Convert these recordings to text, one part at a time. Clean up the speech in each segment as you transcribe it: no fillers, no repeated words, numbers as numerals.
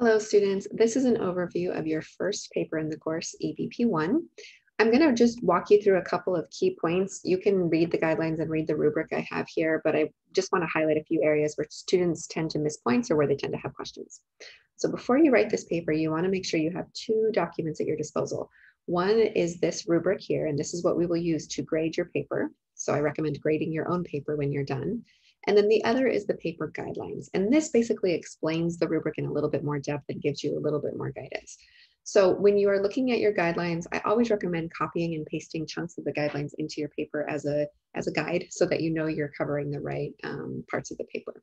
Hello, students. This is an overview of your first paper in the course, EBP1. I'm going to just walk you through a couple of key points. You can read the guidelines and read the rubric I have here, but I just want to highlight a few areas where students tend to miss points or where they tend to have questions. So before you write this paper, you want to make sure you have two documents at your disposal. One is this rubric here, and this is what we will use to grade your paper. So I recommend grading your own paper when you're done. And then the other is the paper guidelines. And this basically explains the rubric in a little bit more depth and gives you a little bit more guidance. So when you are looking at your guidelines, I always recommend copying and pasting chunks of the guidelines into your paper as a guide so that you know you're covering the right parts of the paper.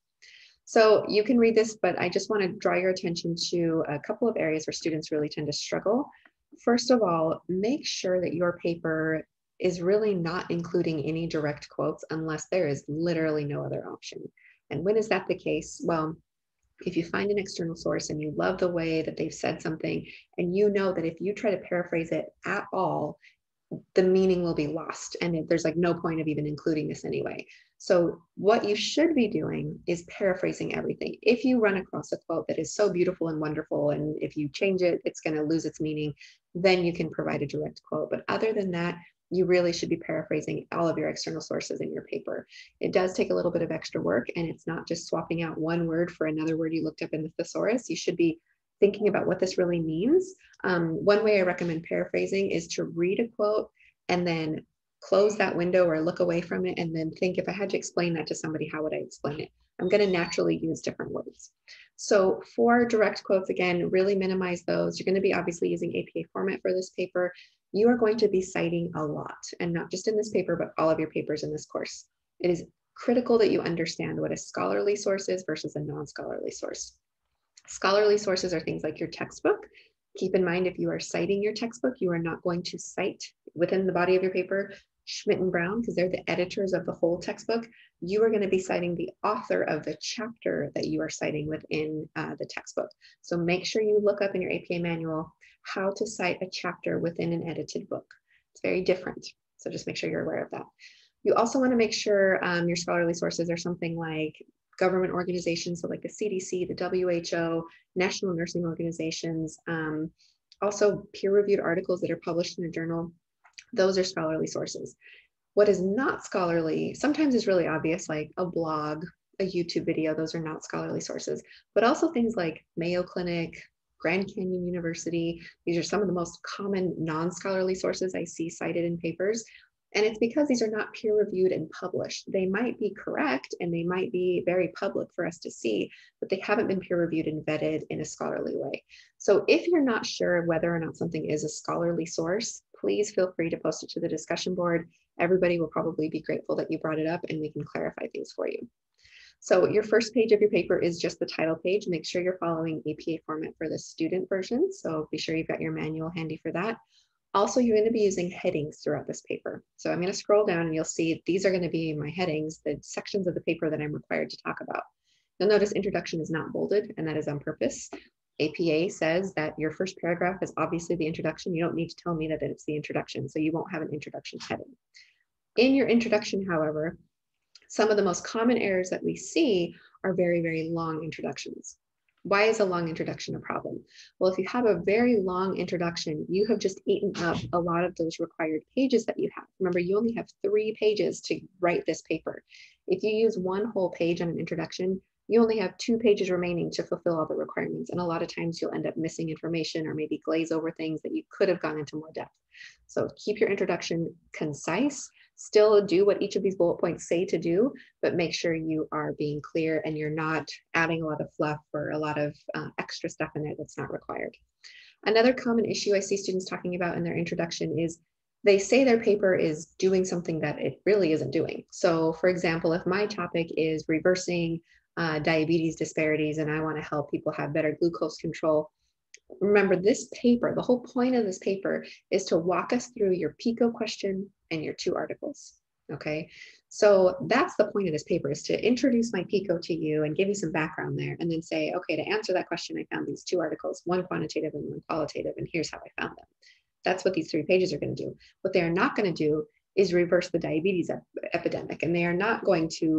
So you can read this, but I just want to draw your attention to a couple of areas where students really tend to struggle. First of all, make sure that your paper is really not including any direct quotes unless there is literally no other option. And when is that the case? Well, if you find an external source and you love the way that they've said something, and you know that if you try to paraphrase it at all, the meaning will be lost. And there's like no point of even including this anyway. So what you should be doing is paraphrasing everything. If you run across a quote that is so beautiful and wonderful, and if you change it, it's going to lose its meaning, then you can provide a direct quote. But other than that, you really should be paraphrasing all of your external sources in your paper. It does take a little bit of extra work, and it's not just swapping out one word for another word you looked up in the thesaurus. You should be thinking about what this really means. One way I recommend paraphrasing is to read a quote and then close that window or look away from it and then think, if I had to explain that to somebody, how would I explain it? I'm going to naturally use different words. So for direct quotes, again, really minimize those. You're going to be obviously using APA format for this paper. You are going to be citing a lot, and not just in this paper, but all of your papers in this course. It is critical that you understand what a scholarly source is versus a non-scholarly source. Scholarly sources are things like your textbook. Keep in mind, if you are citing your textbook, you are not going to cite within the body of your paper Schmidt and Brown, because they're the editors of the whole textbook. You are going to be citing the author of the chapter that you are citing within the textbook. So make sure you look up in your APA manual how to cite a chapter within an edited book. It's very different. So just make sure you're aware of that. You also want to make sure your scholarly sources are something like government organizations, so like the CDC, the WHO, national nursing organizations, also peer-reviewed articles that are published in a journal. Those are scholarly sources. What is not scholarly sometimes is really obvious, like a blog, a YouTube video. Those are not scholarly sources, but also things like Mayo Clinic, Grand Canyon University. These are some of the most common non-scholarly sources I see cited in papers. And it's because these are not peer reviewed and published. They might be correct and they might be very public for us to see, but they haven't been peer reviewed and vetted in a scholarly way. So if you're not sure whether or not something is a scholarly source, please feel free to post it to the discussion board. Everybody will probably be grateful that you brought it up, and we can clarify things for you. So your first page of your paper is just the title page. Make sure you're following APA format for the student version. So be sure you've got your manual handy for that. Also, you're going to be using headings throughout this paper. So I'm going to scroll down and you'll see these are going to be my headings, the sections of the paper that I'm required to talk about. You'll notice introduction is not bolded, and that is on purpose. APA says that your first paragraph is obviously the introduction. You don't need to tell me that it's the introduction, so you won't have an introduction heading. In your introduction, however, some of the most common errors that we see are very, very long introductions. Why is a long introduction a problem? Well, if you have a very long introduction, you have just eaten up a lot of those required pages that you have. Remember, you only have 3 pages to write this paper. If you use one whole page on an introduction, you only have 2 pages remaining to fulfill all the requirements. And a lot of times you'll end up missing information or maybe glaze over things that you could have gone into more depth. So keep your introduction concise. Still do what each of these bullet points say to do, but make sure you are being clear and you're not adding a lot of fluff or a lot of extra stuff in there that's not required. Another common issue I see students talking about in their introduction is they say their paper is doing something that it really isn't doing. So for example, if my topic is reversing diabetes disparities and I want to help people have better glucose control, remember this paper, the whole point of this paper is to walk us through your PICO question and your 2 articles, okay? So that's the point of this paper, is to introduce my PICO to you and give you some background there and then say, okay, to answer that question, I found these 2 articles, one quantitative and one qualitative, and here's how I found them. That's what these 3 pages are going to do. What they are not going to do is reverse the diabetes epidemic, and they are not going to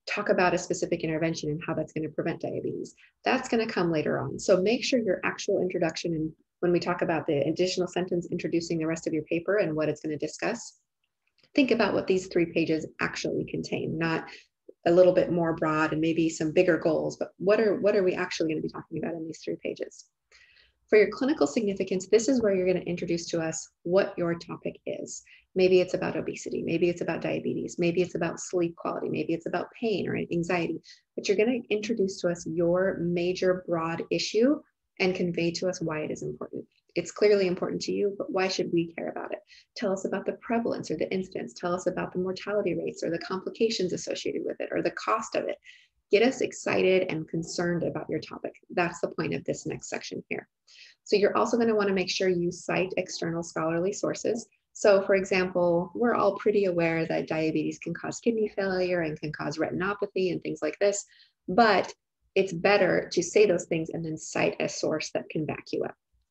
talk about a specific intervention and how that's going to prevent diabetes. That's going to come later on. So make sure your actual introduction, and when we talk about the additional sentence introducing the rest of your paper and what it's going to discuss, think about what these 3 pages actually contain, not a little bit more broad and maybe some bigger goals, but what are we actually going to be talking about in these 3 pages? For your clinical significance, this is where you're going to introduce to us what your topic is. Maybe it's about obesity, maybe it's about diabetes, maybe it's about sleep quality, maybe it's about pain or anxiety, but you're going to introduce to us your major broad issue and convey to us why it is important. It's clearly important to you, but why should we care about it? Tell us about the prevalence or the incidence. Tell us about the mortality rates or the complications associated with it or the cost of it. Get us excited and concerned about your topic. That's the point of this next section here. So you're also going to want to make sure you cite external scholarly sources. So for example, we're all pretty aware that diabetes can cause kidney failure and can cause retinopathy and things like this, but it's better to say those things and then cite a source that can back you up.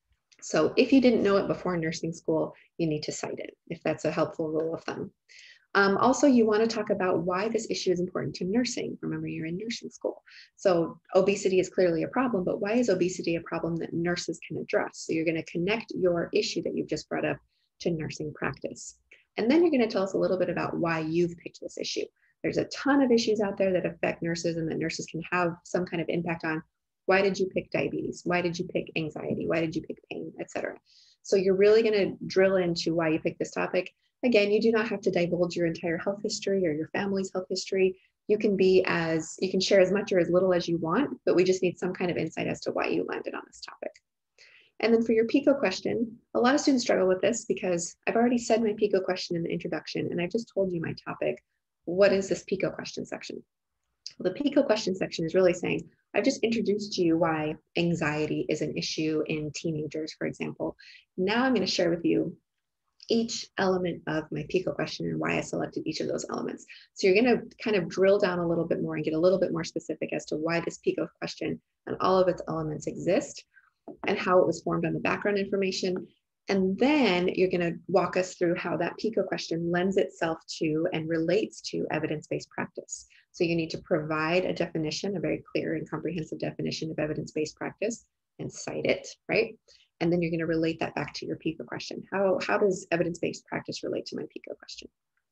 So if you didn't know it before nursing school, you need to cite it, if that's a helpful rule of thumb. Also, you want to talk about why this issue is important to nursing. Remember, you're in nursing school. So obesity is clearly a problem, but why is obesity a problem that nurses can address? So you're going to connect your issue that you've just brought up to nursing practice. And then you're going to tell us a little bit about why you've picked this issue. There's a ton of issues out there that affect nurses and that nurses can have some kind of impact on. Why did you pick diabetes? Why did you pick anxiety? Why did you pick pain, etc.? So you're really going to drill into why you picked this topic. Again, you do not have to divulge your entire health history or your family's health history. You can share as much or as little as you want, but we just need some kind of insight as to why you landed on this topic. And then for your PICO question, a lot of students struggle with this because I've already said my PICO question in the introduction, and I just told you my topic. What is this PICO question section? Well, the PICO question section is really saying, I've just introduced to you why anxiety is an issue in teenagers, for example. Now I'm going to share with you each element of my PICO question and why I selected each of those elements. So you're going to kind of drill down a little bit more and get a little bit more specific as to why this PICO question and all of its elements exist and how it was formed on the background information. And then you're going to walk us through how that PICO question lends itself to and relates to evidence-based practice. So you need to provide a definition, a very clear and comprehensive definition of evidence-based practice and cite it, right? And then you're going to relate that back to your PICO question. How does evidence-based practice relate to my PICO question?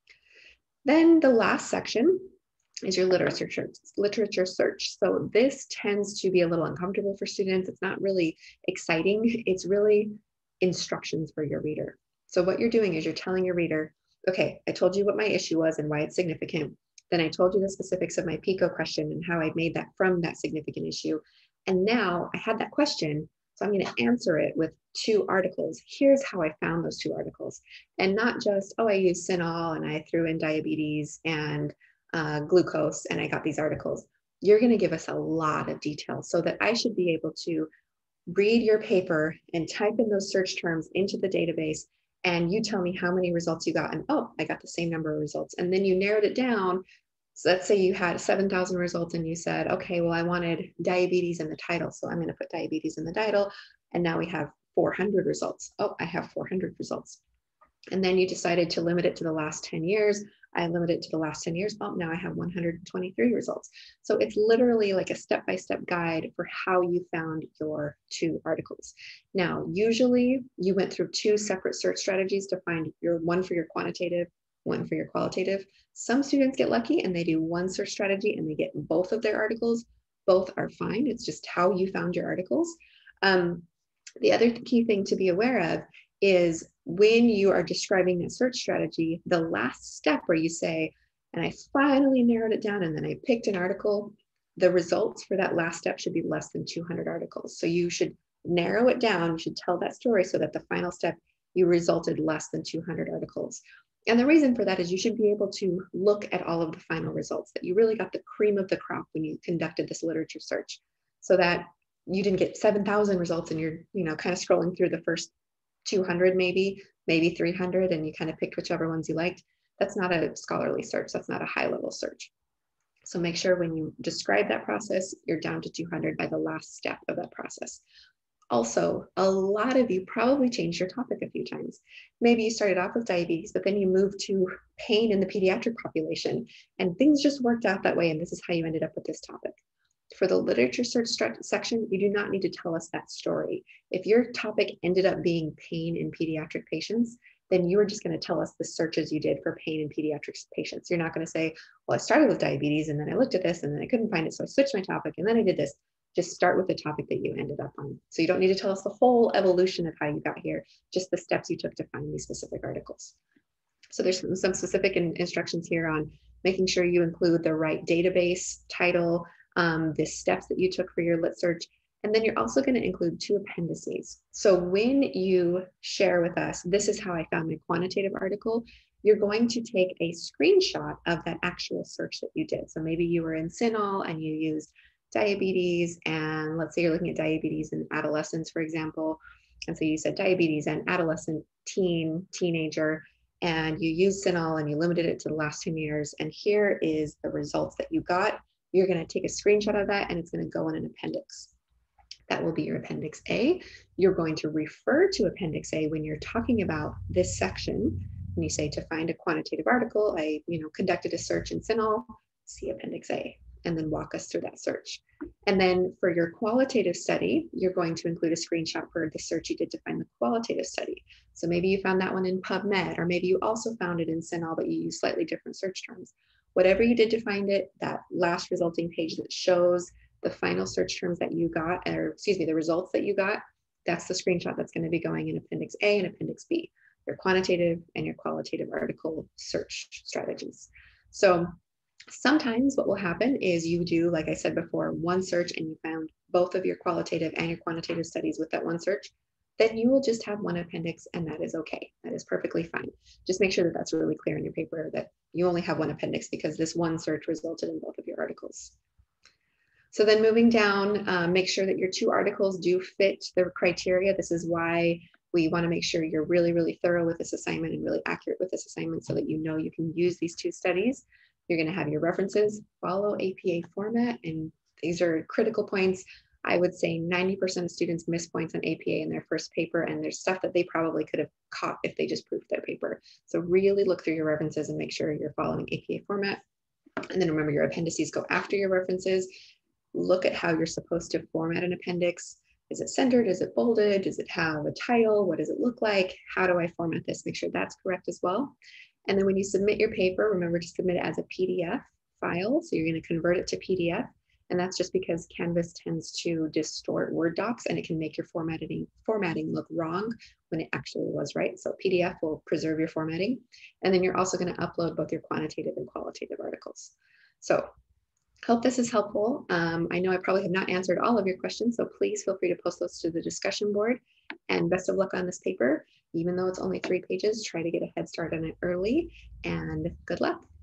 Then the last section is your literature search. So this tends to be a little uncomfortable for students. It's not really exciting. It's really instructions for your reader. So what you're doing is you're telling your reader, okay, I told you what my issue was and why it's significant. Then I told you the specifics of my PICO question and how I made that from that significant issue. And now I had that question, so I'm going to answer it with 2 articles. Here's how I found those 2 articles. And not just, oh, I used Cinol and I threw in diabetes and glucose and I got these articles. You're going to give us a lot of details so that I should be able to read your paper and type in those search terms into the database, and you tell me how many results you got, and oh, I got the same number of results. And then you narrowed it down. So let's say you had 7,000 results and you said, okay, well, I wanted diabetes in the title, so I'm going to put diabetes in the title. And now we have 400 results. Oh, I have 400 results. And then you decided to limit it to the last 10 years. I limited it to the last 10 years. Oh, now I have 123 results. So it's literally like a step-by-step guide for how you found your 2 articles. Now, usually you went through 2 separate search strategies to find your one for your quantitative, one for your qualitative. Some students get lucky and they do one search strategy and they get both of their articles. Both are fine. It's just how you found your articles. The other key thing to be aware of is when you are describing that search strategy, the last step where you say, and I finally narrowed it down and then I picked an article, the results for that last step should be less than 200 articles. So you should narrow it down, you should tell that story so that the final step, you resulted less than 200 articles. And the reason for that is you should be able to look at all of the final results, that you really got the cream of the crop when you conducted this literature search, so that you didn't get 7,000 results and you're, kind of scrolling through the first 200, maybe 300, and you kind of picked whichever ones you liked. That's not a scholarly search. That's not a high level search. So make sure when you describe that process, you're down to 200 by the last step of that process. Also, a lot of you probably changed your topic a few times. Maybe you started off with diabetes, but then you moved to pain in the pediatric population, and things just worked out that way, and this is how you ended up with this topic. For the literature search section, you do not need to tell us that story. If your topic ended up being pain in pediatric patients, then you are just going to tell us the searches you did for pain in pediatric patients. You're not going to say, well, I started with diabetes and then I looked at this and then I couldn't find it, so I switched my topic and then I did this. Just start with the topic that you ended up on. So you don't need to tell us the whole evolution of how you got here, just the steps you took to find these specific articles. So there's some specific instructions here on making sure you include the right database, title, the steps that you took for your lit search, and then you're also going to include 2 appendices. So when you share with us, this is how I found my quantitative article, you're going to take a screenshot of that actual search that you did. So maybe you were in CINAHL and you used diabetes, and let's say you're looking at diabetes in adolescents, for example. And so you said diabetes and adolescent, teenager, and you used CINAHL and you limited it to the last 10 years. And here is the results that you got. You're going to take a screenshot of that and it's going to go in an appendix. That will be your appendix A. You're going to refer to appendix A when you're talking about this section. When you say to find a quantitative article, I conducted a search in CINAHL, see appendix A, and then walk us through that search. And then for your qualitative study, you're going to include a screenshot for the search you did to find the qualitative study. So maybe you found that one in PubMed, or maybe you also found it in CINAHL, but you use slightly different search terms. Whatever you did to find it, that last resulting page that shows the final search terms that you got, or excuse me, the results that you got, that's the screenshot that's going to be going in appendix A and appendix B, your quantitative and your qualitative article search strategies. So sometimes what will happen is you do, like I said before, one search and you found both of your qualitative and your quantitative studies with that one search, then you will just have one appendix and that is okay. That is perfectly fine. Just make sure that that's really clear in your paper that you only have one appendix because this one search resulted in both of your articles. So then moving down, make sure that your 2 articles do fit the criteria. This is why we want to make sure you're really, really thorough with this assignment and really accurate with this assignment so that you know you can use these 2 studies. You're going to have your references, follow APA format, and these are critical points. I would say 90% of students miss points on APA in their first paper, and there's stuff that they probably could have caught if they just proofed their paper. So really look through your references and make sure you're following APA format. And then remember, your appendices go after your references. Look at how you're supposed to format an appendix. Is it centered? Is it bolded? Does it have a title? What does it look like? How do I format this? Make sure that's correct as well. And then when you submit your paper, remember to submit it as a PDF file. So you're going to convert it to PDF. And that's just because Canvas tends to distort Word docs and it can make your formatting look wrong when it actually was right. So PDF will preserve your formatting. And then you're also going to upload both your quantitative and qualitative articles. So hope this is helpful. I know I probably have not answered all of your questions, so please feel free to post those to the discussion board. And best of luck on this paper. Even though it's only 3 pages, try to get a head start on it early, and good luck.